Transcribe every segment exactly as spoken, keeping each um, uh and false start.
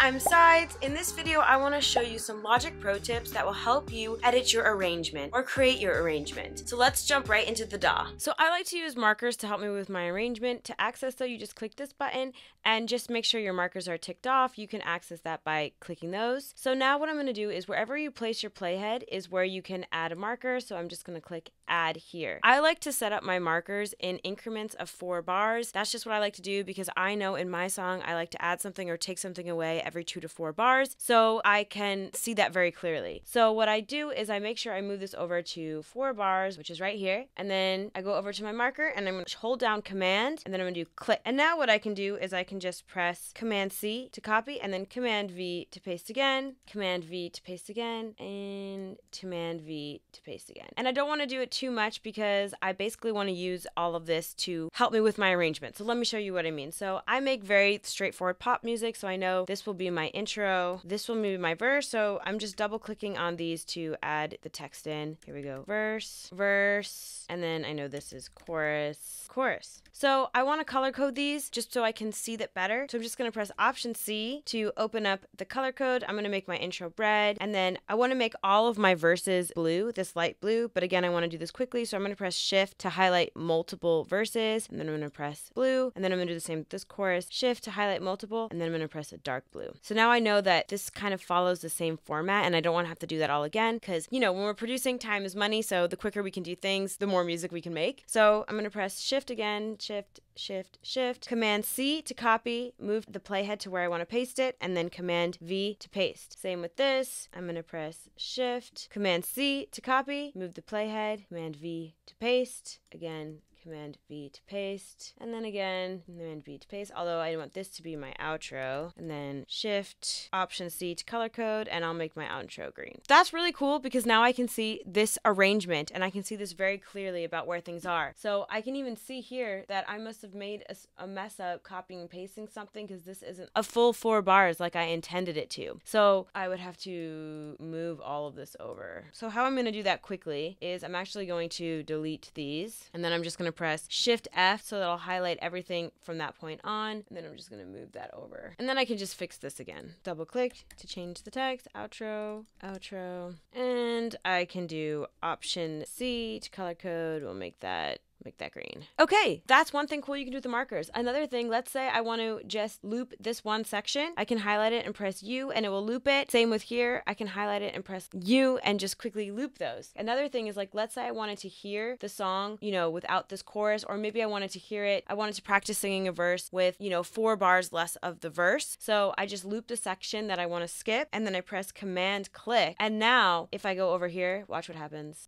I'm Sides. In this video, I want to show you some Logic Pro tips that will help you edit your arrangement or create your arrangement. So let's jump right into the D A W. So I like to use markers to help me with my arrangement. To access though, you just click this button and just make sure your markers are ticked off. You can access that by clicking those. So now what I'm going to do is wherever you place your playhead is where you can add a marker. So I'm just going to click add here. I like to set up my markers in increments of four bars. That's just what I like to do because I know in my song I like to add something or take something away every two to four bars, so I can see that very clearly. So what I do is I make sure I move this over to four bars, which is right here, and then I go over to my marker and I'm going to hold down Command and then I'm going to do click. And now what I can do is I can just press Command C to copy and then Command V to paste again, Command V to paste again, and Command V to paste again. And I don't want to do it too much because I basically want to use all of this to help me with my arrangement. So let me show you what I mean. So I make very straightforward pop music, so I know this will be my intro, this will be my verse, so I'm just double clicking on these to add the text in. Here we go, verse, verse, and then I know this is chorus, chorus. So I want to color code these just so I can see that better. So I'm just going to press Option C to open up the color code. I'm going to make my intro red, and then I want to make all of my verses blue, this light blue, but again I want to do this quickly, so I'm going to press Shift to highlight multiple verses, and then I'm going to press blue, and then I'm going to do the same with this chorus, Shift to highlight multiple, and then I'm going to press a dark blue. So now I know that this kind of follows the same format, and I don't want to have to do that all again because, you know, when we're producing, time is money, so the quicker we can do things, the more music we can make. So I'm going to press Shift again, Shift, Shift, Shift, Command C to copy, move the playhead to where I want to paste it, and then Command V to paste. Same with this. I'm going to press Shift, Command C to copy, move the playhead, Command V to paste, again, Command V to paste, and then again, Command V to paste, although I want this to be my outro, and then Shift, Option C to color code, and I'll make my outro green. That's really cool because now I can see this arrangement, and I can see this very clearly about where things are. So I can even see here that I must have made a, a mess up copying and pasting something because this isn't a full four bars like I intended it to. So I would have to move all of this over. So how I'm going to do that quickly is I'm actually going to delete these, and then I'm just going to press Shift F so that'll highlight everything from that point on, and then I'm just going to move that over. And then I can just fix this again. Double click to change the text, outro, outro, and I can do Option C to color code. We'll make that Make that green. Okay, that's one thing cool you can do with the markers. Another thing, let's say I want to just loop this one section. I can highlight it and press U and it will loop it. Same with here. I can highlight it and press U and just quickly loop those. Another thing is like, let's say I wanted to hear the song, you know, without this chorus, or maybe I wanted to hear it. I wanted to practice singing a verse with, you know, four bars less of the verse. So I just loop the section that I want to skip and then I press Command click. And now if I go over here, watch what happens.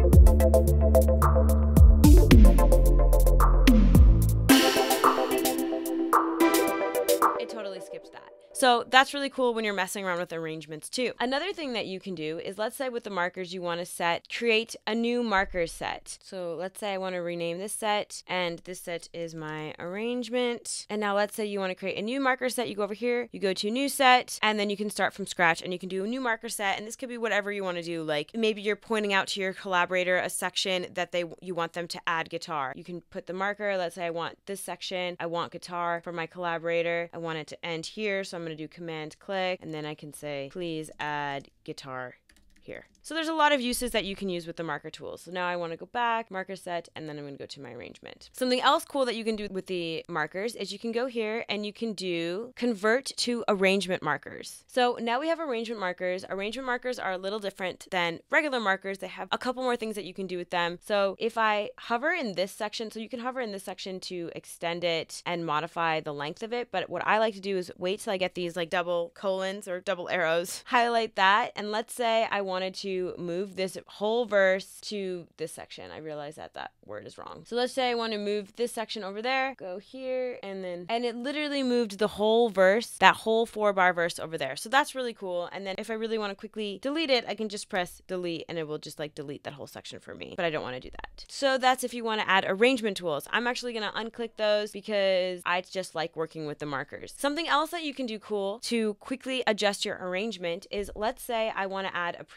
It totally skips that. So that's really cool when you're messing around with arrangements too. Another thing that you can do is, let's say with the markers you want to set, create a new marker set. So let's say I want to rename this set, and this set is my arrangement. And now let's say you want to create a new marker set. You go over here, you go to new set, and then you can start from scratch and you can do a new marker set. And this could be whatever you want to do. Like maybe you're pointing out to your collaborator a section that they you want them to add guitar. You can put the marker, let's say I want this section, I want guitar for my collaborator. I want it to end here, so I'm going to do Command click, and then I can say, please add guitar here. So there's a lot of uses that you can use with the marker tools. So now I want to go back, marker set, and then I'm going to go to my arrangement. Something else cool that you can do with the markers is you can go here and you can do convert to arrangement markers. So now we have arrangement markers. Arrangement markers are a little different than regular markers. They have a couple more things that you can do with them. So if I hover in this section, so you can hover in this section to extend it and modify the length of it. But what I like to do is wait till I get these like double colons or double arrows, highlight that, and let's say I wanted to move this whole verse to this section. I realize that that word is wrong. So let's say I want to move this section over there, go here, and then, and it literally moved the whole verse, that whole four bar verse over there. So that's really cool. And then if I really want to quickly delete it, I can just press delete and it will just like delete that whole section for me. But I don't want to do that. So that's if you want to add arrangement tools. I'm actually going to unclick those because I just like working with the markers. Something else that you can do cool to quickly adjust your arrangement is, let's say I want to add a pre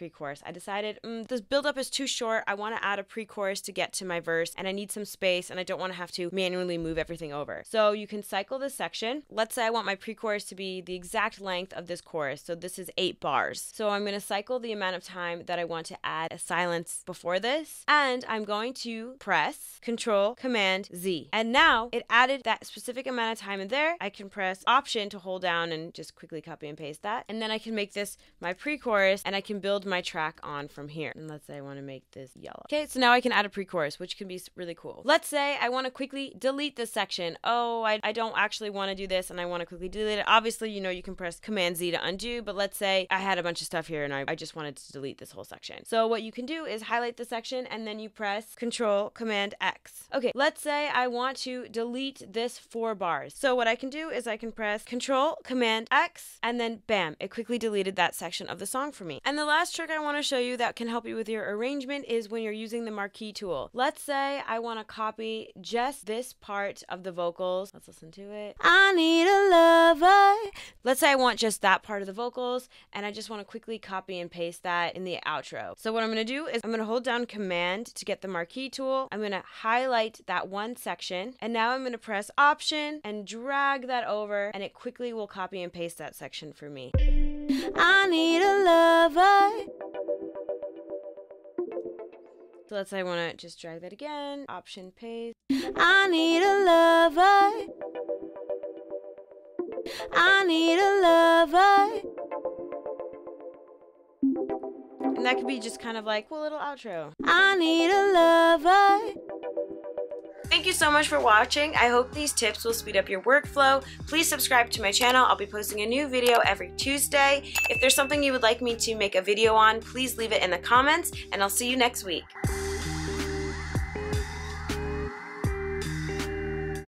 pre-chorus. I decided mm, this build-up is too short. I want to add a pre-chorus to get to my verse, and I need some space, and I don't want to have to manually move everything over. So you can cycle this section. Let's say I want my pre-chorus to be the exact length of this chorus. So this is eight bars. So I'm going to cycle the amount of time that I want to add a silence before this, and I'm going to press Control Command Z. And now it added that specific amount of time in there. I can press Option to hold down and just quickly copy and paste that. And then I can make this my pre-chorus, and I can build my track on from here. And let's say I want to make this yellow. Okay, so now I can add a pre-chorus, which can be really cool. Let's say I want to quickly delete this section. Oh, I, I don't actually want to do this, and I want to quickly delete it. Obviously, you know, you can press Command Z to undo, but let's say I had a bunch of stuff here and I, I just wanted to delete this whole section. So what you can do is highlight the section, and then you press Control Command X. Okay, let's say I want to delete this four bars. So what I can do is I can press Control Command X, and then bam, it quickly deleted that section of the song for me. And the last trick I want to show you that can help you with your arrangement is when you're using the marquee tool. Let's say I want to copy just this part of the vocals. Let's listen to it. I need a lover. Let's say I want just that part of the vocals, and I just want to quickly copy and paste that in the outro. So what I'm going to do is I'm going to hold down Command to get the marquee tool. I'm going to highlight that one section, and now I'm going to press Option and drag that over, and it quickly will copy and paste that section for me. I need a lover. So let's say I want to just drag that again, Option, paste. I need a lover. I need a lover. And that could be just kind of like a little outro. I need a lover. Thank you so much for watching. I hope these tips will speed up your workflow. Please subscribe to my channel. I'll be posting a new video every Tuesday. If there's something you would like me to make a video on, please leave it in the comments, and I'll see you next week.